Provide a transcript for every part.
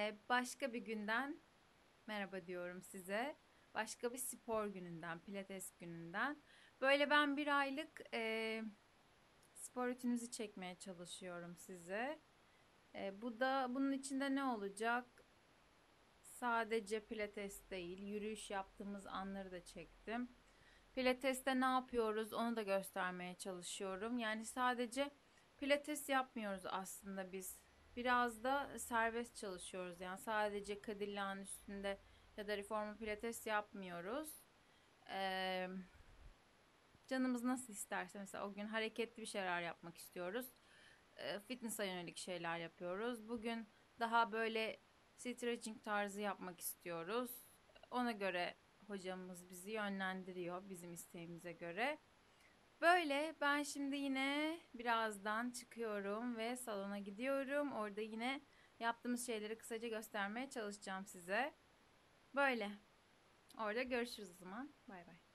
Başka bir günden merhaba diyorum size. Başka bir spor gününden, pilates gününden. Böyle ben bir aylık spor rutininizi çekmeye çalışıyorum size. Bu da bunun içinde ne olacak? Sadece pilates değil, yürüyüş yaptığımız anları da çektim. Pilates'te ne yapıyoruz onu da göstermeye çalışıyorum. Yani sadece pilates yapmıyoruz aslında biz. Biraz da serbest çalışıyoruz. Yani sadece Cadilla'nın üstünde ya da reformer pilates yapmıyoruz. Ee, Canımız nasıl isterse mesela o gün hareketli bir şeyler yapmak istiyoruz. Fitness'a yönelik şeyler yapıyoruz. Bugün daha böyle stretching tarzı yapmak istiyoruz. Ona göre hocamız bizi yönlendiriyor bizim isteğimize göre. Böyle ben şimdi yine birazdan çıkıyorum ve salona gidiyorum. Orada yine yaptığımız şeyleri kısaca göstermeye çalışacağım size. Böyle. Orada görüşürüz o zaman. Bay bay.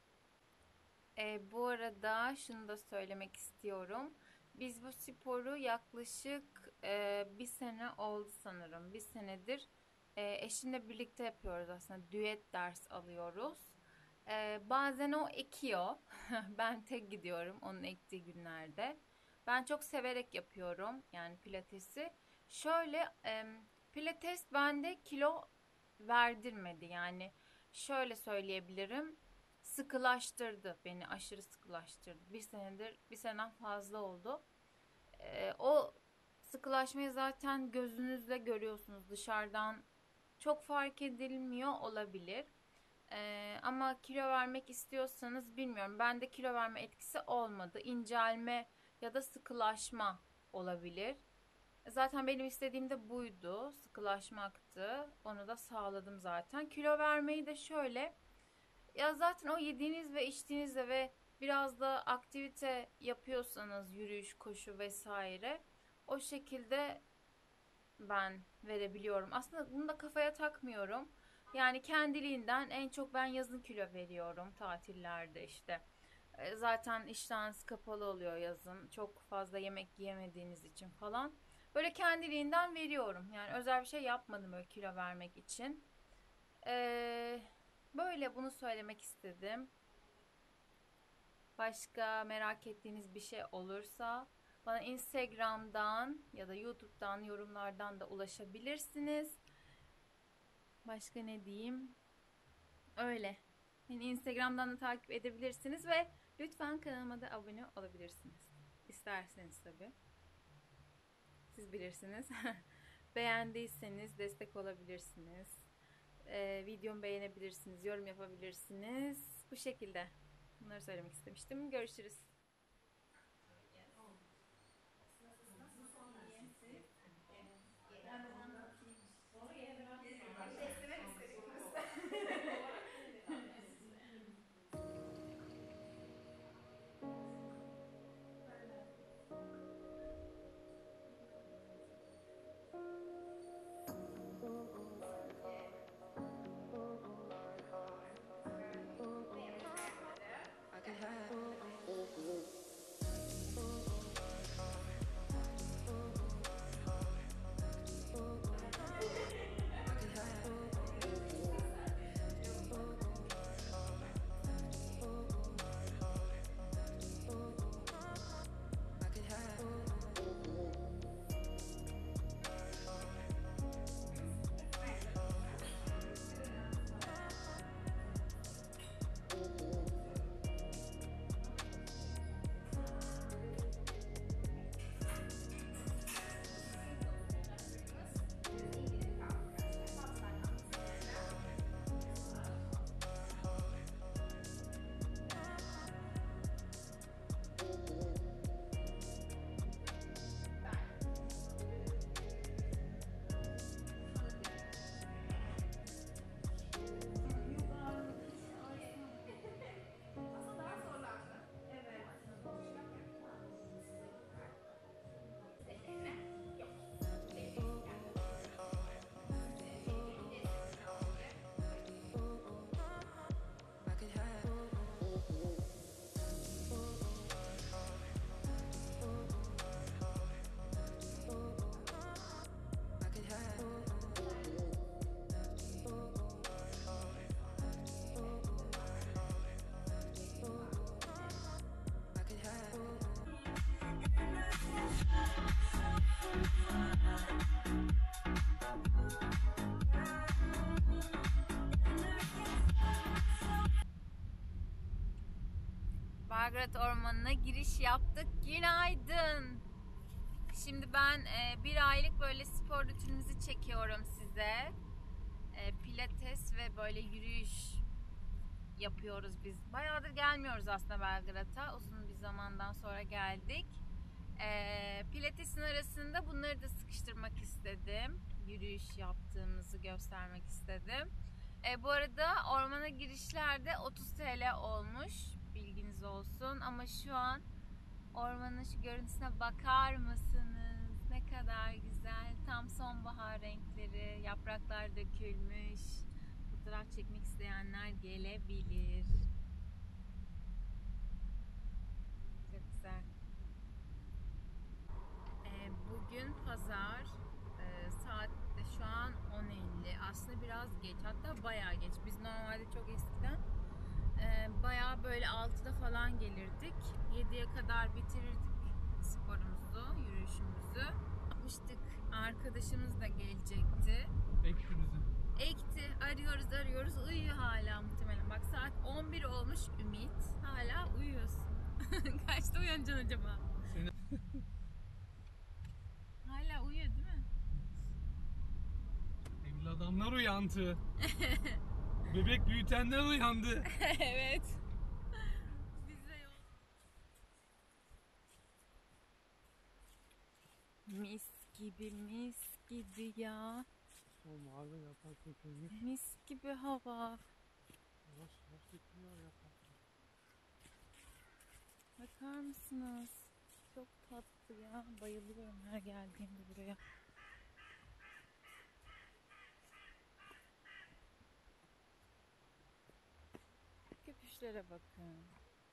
Bu arada şunu da söylemek istiyorum. Biz bu sporu yaklaşık bir sene oldu sanırım. Bir senedir eşimle birlikte yapıyoruz aslında. Düet ders alıyoruz. Bazen o ekiyor. Ben tek gidiyorum onun ektiği günlerde. Ben çok severek yapıyorum yani pilatesi. Şöyle pilates bende kilo verdirmedi yani şöyle söyleyebilirim, sıkılaştırdı beni, aşırı sıkılaştırdı. Bir senedir, bir seneden fazla oldu. O sıkılaşmayı zaten gözünüzle görüyorsunuz. Dışarıdan çok fark edilmiyor olabilir. Ama kilo vermek istiyorsanız bilmiyorum. Bende kilo verme etkisi olmadı. İncelme ya da sıkılaşma olabilir. Zaten benim istediğim de buydu. Sıkılaşmaktı. Onu da sağladım zaten. Kilo vermeyi de şöyle. Ya zaten o yediğiniz ve içtiğinizde ve biraz da aktivite yapıyorsanız yürüyüş, koşu vesaire o şekilde ben verebiliyorum. Aslında bunu da kafaya takmıyorum. Yani kendiliğinden en çok ben yazın kilo veriyorum tatillerde işte. Zaten iştahınız kapalı oluyor yazın. Çok fazla yemek yiyemediğiniz için falan. Böyle kendiliğinden veriyorum. Yani özel bir şey yapmadım böyle kilo vermek için. Ee, Böyle bunu söylemek istedim. Başka merak ettiğiniz bir şey olursa bana Instagram'dan ya da YouTube'dan yorumlardan da ulaşabilirsiniz. Başka ne diyeyim? Öyle. Beni Instagram'dan da takip edebilirsiniz ve lütfen kanalıma da abone olabilirsiniz. İsterseniz tabii. Siz bilirsiniz. Beğendiyseniz destek olabilirsiniz. Videomu beğenebilirsiniz, yorum yapabilirsiniz. Bu şekilde. Bunları söylemek istemiştim. Görüşürüz. İyiyim siz? Ben de hemen bakayım. Testine istedik biz. Belgrad Ormanı'na giriş yaptık. Günaydın. Şimdi ben bir aylık böyle spor rutinimizi çekiyorum size. Pilates ve böyle yürüyüş yapıyoruz biz. Bayağıdır gelmiyoruz aslında Belgrad'a. Uzun bir zamandan sonra geldik. Pilates'in arasında bunları da sıkıştırmak istedim. Yürüyüş yaptığımızı göstermek istedim. Bu arada ormana girişlerde 30 TL olmuş. Bilginiz olsun. Ama şu an ormanın şu görüntüsüne bakar mısınız? Ne kadar güzel. Tam sonbahar renkleri. Yapraklar dökülmüş. Fotoğraf çekmek isteyenler gelebilir. Çok güzel. Bugün pazar. Saat de şu an 10:50. Aslında biraz geç. Hatta bayağı geç. Biz normalde çok eskiden bayağı böyle 6'da falan gelirdik. 7'ye kadar bitirirdik sporumuzu, yürüyüşümüzü. Yapmıştık. Arkadaşımız da gelecekti. Ekti bizi. Ekti. Arıyoruz. Uyuyor hala muhtemelen. Bak saat 11 olmuş Ümit. Hala uyuyorsun. Kaçta uyanacaksın acaba? Hala uyuyor değil mi? Evli adamlar uyandı. Bebek büyütenler uyandı. Evet. Bize yol. Mis gibi ya. O mavi yaprak dökülmüş. Mis gibi hava. Yavaş yavaş dökülüyor yapraklar. Bakar mısınız? Çok tatlı ya. Bayılıyorum her geldiğimde buraya. Köpüşlere bakın.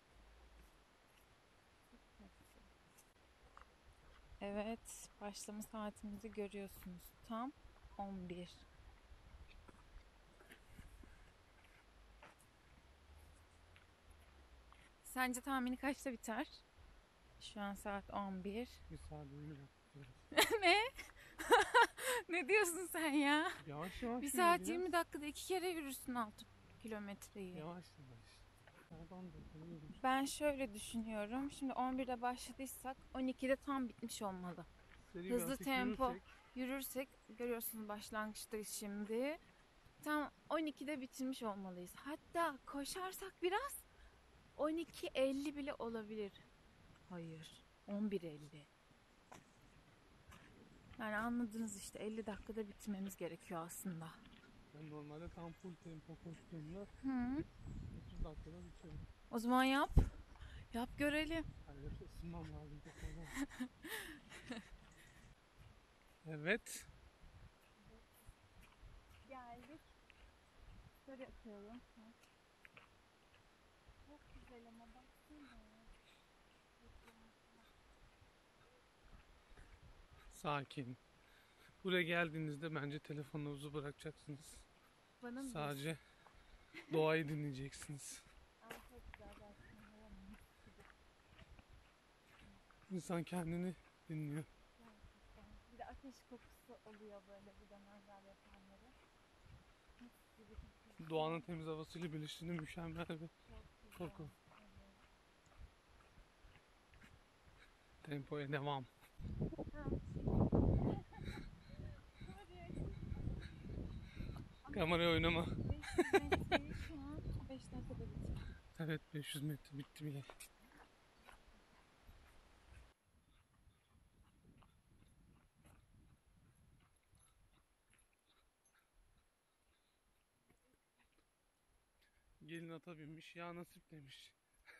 Çok tatlı. Evet, başlama saatimizi görüyorsunuz. Tam 11. Sence tahmini kaçta biter? Şu an saat 11. Bir saatliğini yapıyoruz. Ne? Ne diyorsun sen ya? Yavaş yavaş Bir saat yürüyeceğiz. 20 dakikada 2 kere yürürsün 6 kilometreyi. Yavaş yavaş. Oradan dökülüyoruz. Ben şöyle düşünüyorum. Şimdi 11'de başladıysak 12'de tam bitmiş olmalı. Seri bir Hızlı hafif tempo yürürsek, yürürsek görüyorsunuz başlangıçta şimdi. Tam 12'de bitirmiş olmalıyız. Hatta koşarsak biraz 12:50 bile olabilir. Hayır. 11:50. Yani anladınız işte 50 dakikada bitirmemiz gerekiyor aslında. ben normalde tam full tempo koştuğumda Hı. 30 dakikada bitiyorum. O zaman yap. Yap görelim. Hayır, ısınmam lazım tekrardan. Evet. Geldik. Story atıyorum. Çok güzel ama baksana. Sakin. Buraya geldiğinizde bence telefonunuzu bırakacaksınız. Bana mı Sadece doğayı dinleyeceksiniz. Ama çok güzel zaten. Hava mis gibi İnsan kendini dinliyor. gerçekten. Bir de ateş kokusu oluyor böyle burada mangal yapanları. Mis gibi kokuyor. Doğanın temiz havasıyla birleştiğinde mükemmel bir Çok güzel. koku. Evet. Tempoya devam. Ha, Kameraya oynama. 500 metreyi şu an 5 dakikada bitirdim. Evet, 500 metre bitti bile. Gelin ata binmiş, ya nasip demiş.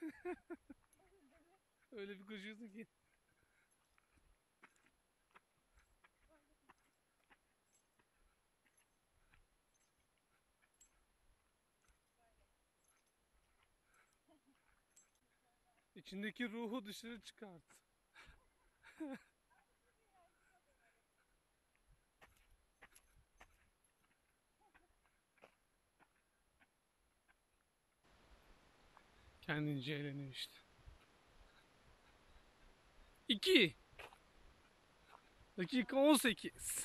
Öyle bir koşuyorsun ki. İçindeki ruhu dışarı çıkart. Kendince eğleniyor işte. 2 dakika 18.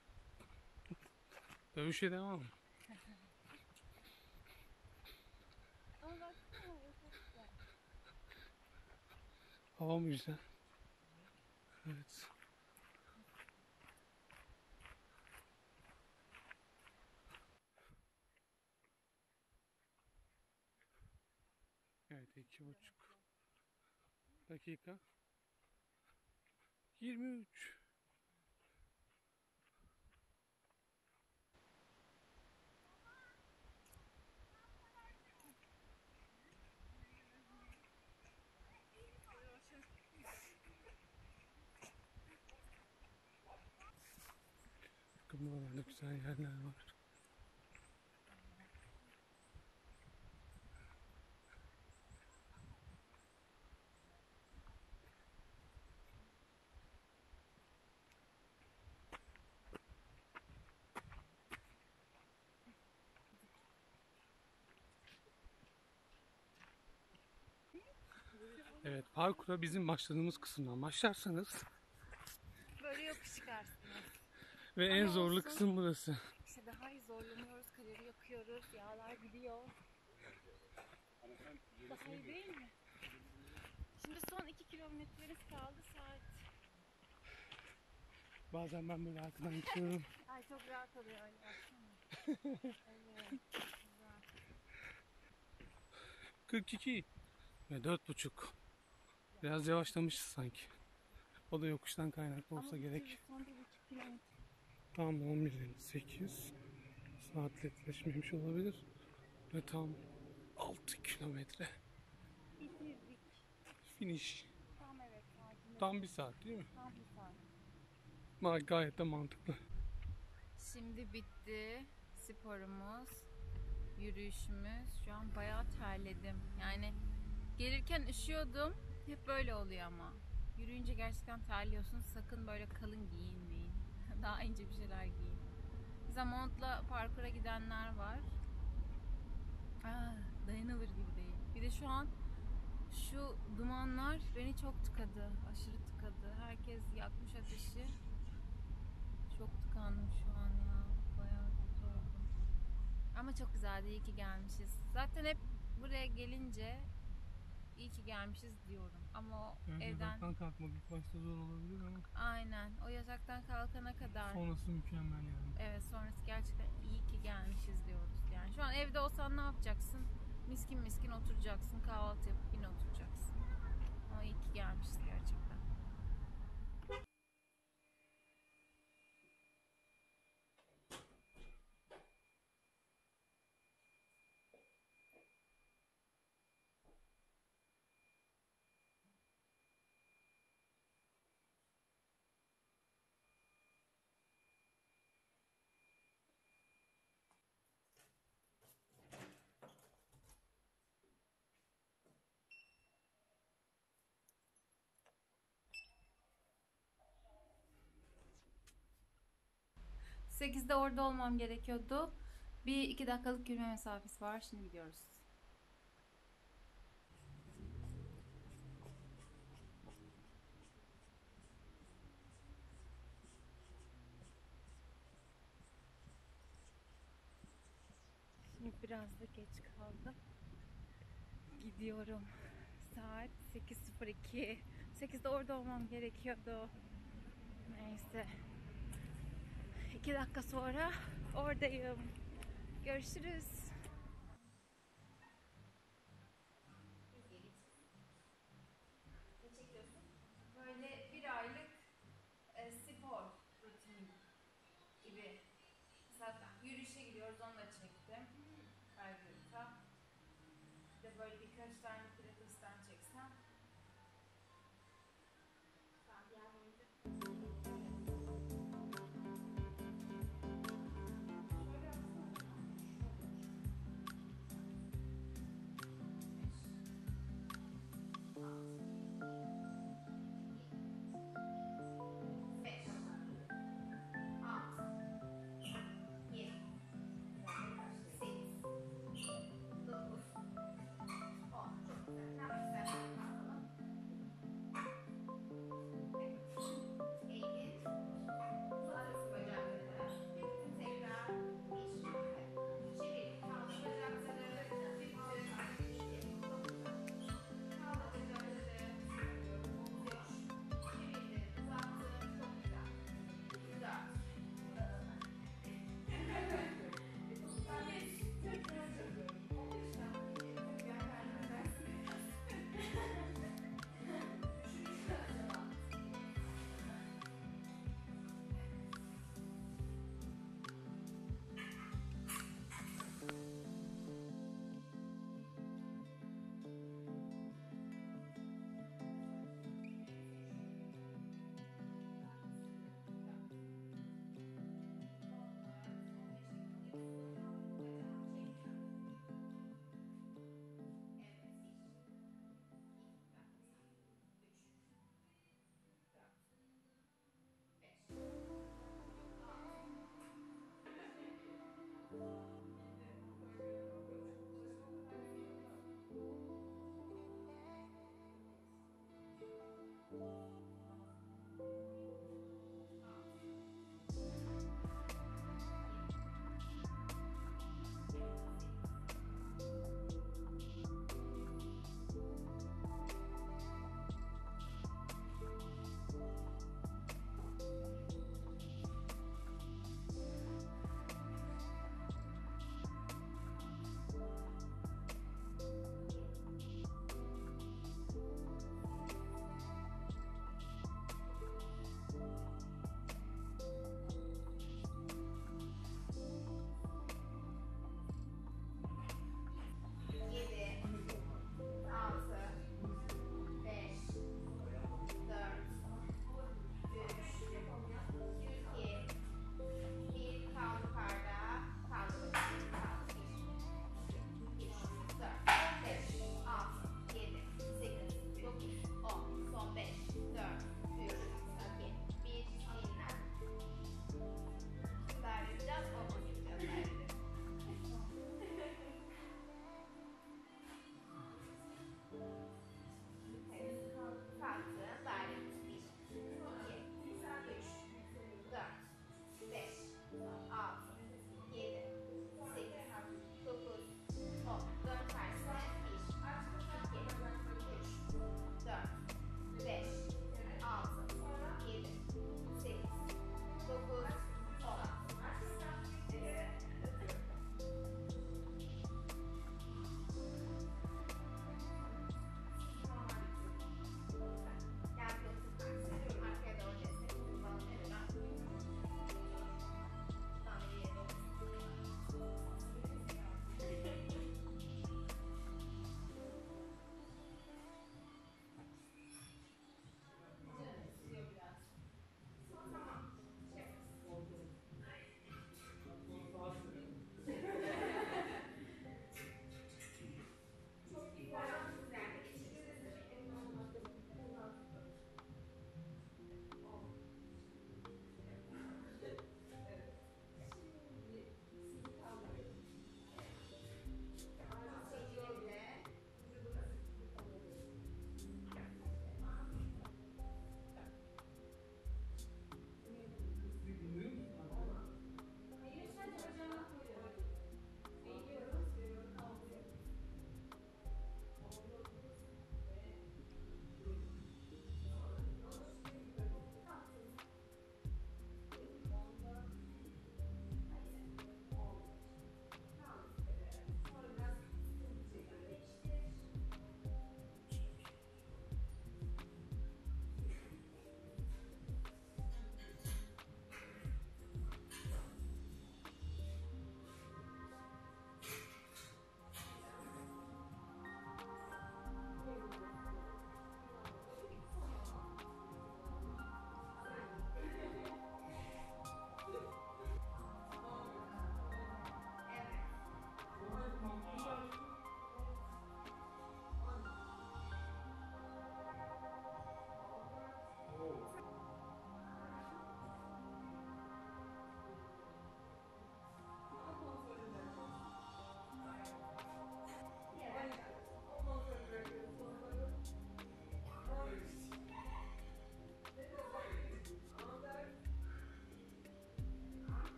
Dövüşe devam. Ama baksana hava çok güzel. Hava mı güzel? Evet. Evet, 2,5 dakika. 23. Bakın buralarda güzel yerler var. Evet, parkura bizim başladığımız kısımdan başlarsanız Böyle yokuş çıkarsınız. ve en Ama zorlu olsun. kısım burası. İşte daha iyi zorlanıyoruz, kalori yakıyoruz, yağlar gidiyor. Daha iyi değil mi? Şimdi son 2 kilometremiz kaldı saat. Bazen ben böyle arkadan geçiyorum. Ay çok rahat oluyor öyle baksana. Evet, güzel. 42 ve 4,5. Biraz yavaşlamışız sanki. O da yokuştan kaynaklı Ama olsa gerek. son 1,5 kilometre. Tam 11:08. Saat netleşmemiş olabilir. Ve tam 6 kilometre. Bitirdik. Finish. Tam evet saatinde. Tam 1 saat değil mi? Tam bir saat. Gayet de mantıklı. Şimdi bitti sporumuz, yürüyüşümüz. Şu an bayağı terledim. Yani gelirken üşüyordum. Hep böyle oluyor ama. Yürüyünce gerçekten terliyorsun. Sakın böyle kalın giyinmeyin. Daha ince bir şeyler giyin. Mesela montla parkura gidenler var. Dayanılır gibi değil. Bir de şu an şu dumanlar beni çok tıkadı. Aşırı tıkadı. Herkes yakmış ateşi. Çok tıkandım şu an ya. Bayağı kötü oldum. Ama çok güzeldi. İyi ki gelmişiz. Zaten hep buraya gelince iyi ki gelmişiz diyorum. Ama o Evet, evden yataktan kalkmak ilk başta zor olabilir ama aynen o yataktan kalkana kadar sonrası mükemmel yani. evet sonrası gerçekten iyi ki gelmişiz diyoruz. Yani şu an evde olsan ne yapacaksın? Miskin miskin oturacaksın. Kahvaltı yapıp yine oturacaksın. Ama iyi ki gelmişiz gerçekten. Sekizde orada olmam gerekiyordu. Bir iki dakikalık yürüme mesafesi var. Şimdi gidiyoruz. Şimdi biraz da geç kaldım. Gidiyorum. Saat 8:02. 8'de orada olmam gerekiyordu. Neyse. 2 dakika sonra oradayım. Görüşürüz. Böyle bir aylık spor rutini gibi. Mesela yürüyüşe gidiyoruz, onu da çektim. Ayrıca. Bir de böyle birkaç tane pilatesten çeksem.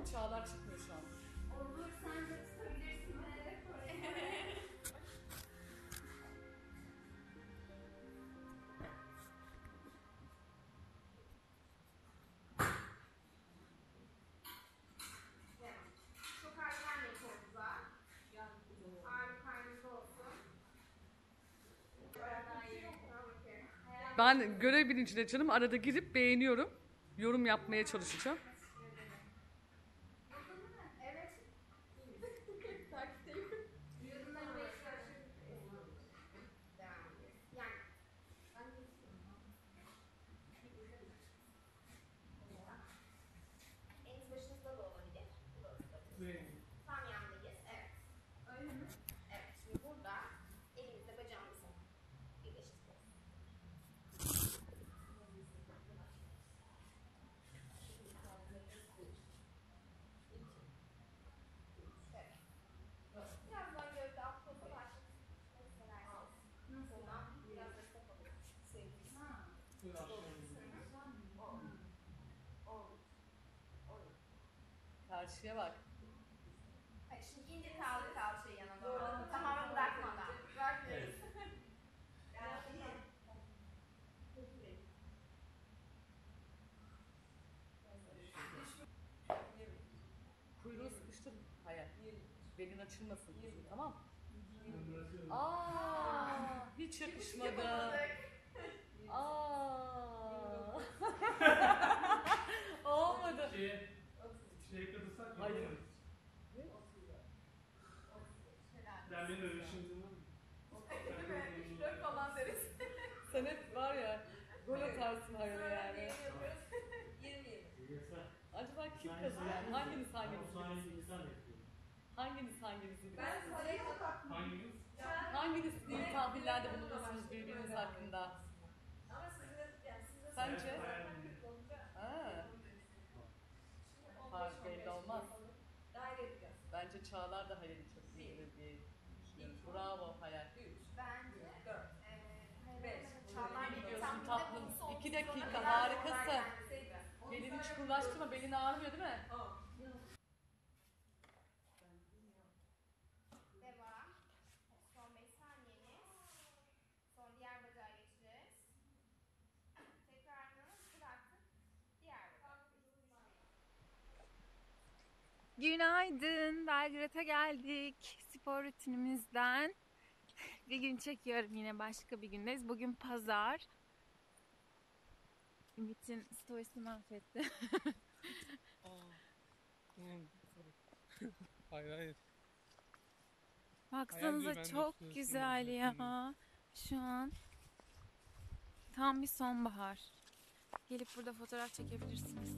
ama Çağlar çıkmıyor şu an. Olur, sen de tutabilirsin. Çok erken yapıyoruz. Ağırlık karnınızda olsun. Ben görev bilincine canım arada girip beğeniyorum. Yorum yapmaya çalışacağım. Evet. Takipteyim. Yorumları bekliyorum. Devam ediyoruz. Yani. Eliniz başınızda da olabilir. Tam yandayız. Evet. Öyle mi? Evet. Şimdi burada elimizle bacağımızı birleştiriyoruz. Evet. Birazdan gövde alt poza başlatıp Buradan biraz destek alıyoruz. Karşıya bak. Hayır, şimdi indir kaldır kalçayı yana doğru. Tamamen bırakmadan. Bırakmıyoruz. Kuyruğu sıkıştır. Hayır. Belin açılmasın. Tamam. Aa, hiç yakışmadı. Aa. Olmadı. Şeye katılsak mı? Hayır. Ben benim öyle işim var mı? Dört falan deriz. Sen hep var ya gol atarsın hayır yani. 20. Acaba kim kazanır? Hanginiz bilirsiniz? Ben sayı Hanginiz? Hanginiz değil tahlillerde bulunursunuz birbiriniz hakkında? ama sizin Sence? Ha. Hayır belli olmaz. daire yapacağız. Bence Çağlar da hayali çok iyidir diye düşünüyorum. Bravo hayal. Bence 4. Çağlar ne diyorsun tatlım? 2 dakika harikasın. Belini çukurlaştırma, belin ağrımıyor değil mi? Devam. Son 5 saniyeniz. Son diğer bacağa geçeceğiz. Tekrarını bıraktık. Diğer bacağa geçeceğiz. Günaydın. Belgrad'a geldik. Spor rutinimizden bir gün çekiyorum, yine başka bir gündeyiz. Bugün pazar. Ümit'in storiesini mahvetti. Hayır hayır. Baksanıza Hayal değil, ben de çok storiesini güzel ya. Şu an tam bir sonbahar. Gelip burada fotoğraf çekebilirsiniz.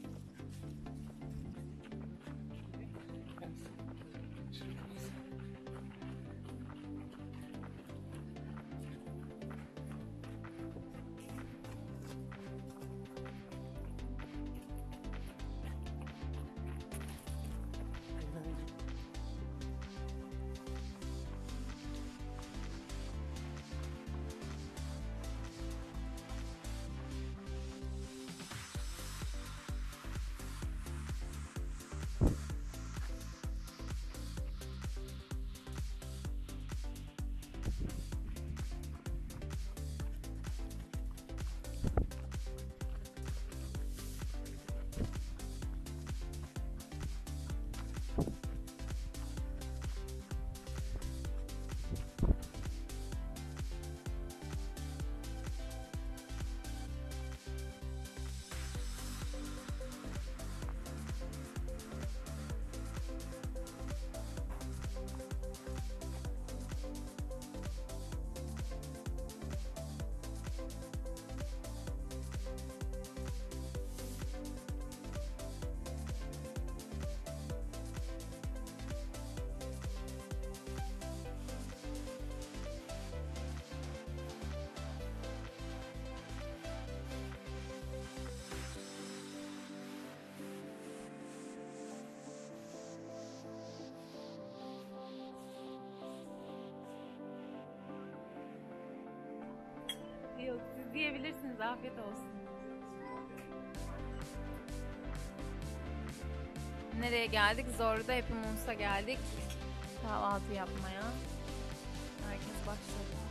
Yok, siz diyebilirsiniz. Afiyet olsun. Nereye geldik? Zorlu'da Happy Moons'a geldik. Kahvaltı yapmaya. Herkes başladı.